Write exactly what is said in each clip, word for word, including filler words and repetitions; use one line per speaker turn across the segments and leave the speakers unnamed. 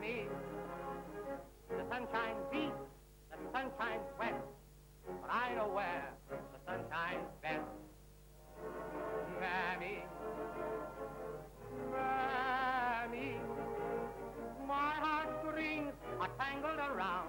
mammy. The sun shines east, the sun shines west, but I know where the sun shines best. Mammy, mammy, my heartstrings are tangled around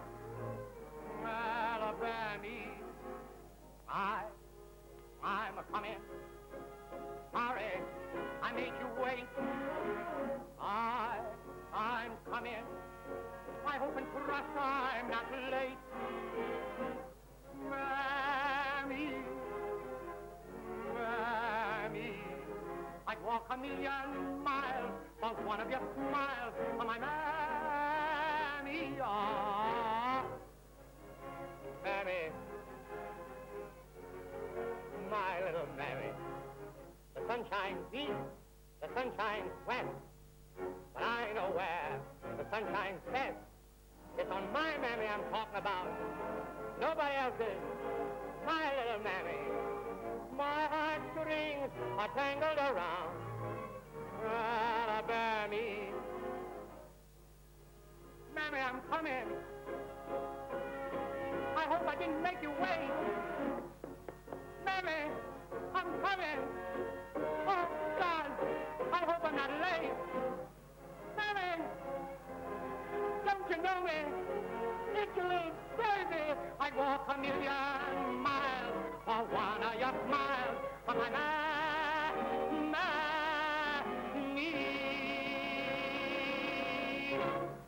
Alabama. I, I'm a-coming. Sorry, I made you wait. I, I'm coming. I hope and trust I'm not late. Mammy, mammy, I'd walk a million miles for one of your smiles. Oh, my mammy, ah, mammy, my little mammy. The sun shines east, the sun shines west, but I know where the sun shines best. It's on my mammy I'm talking about. Nobody else's. My little mammy. My heartstrings are tangled around Alabama. Mammy, I'm coming. I hope I didn't make you wait. Mammy, I'm coming. Oh, God, I hope I'm not late. Mammy, don't you know me? It's a little baby. I'd walk a million miles for one of your smiles. For my man, man, need.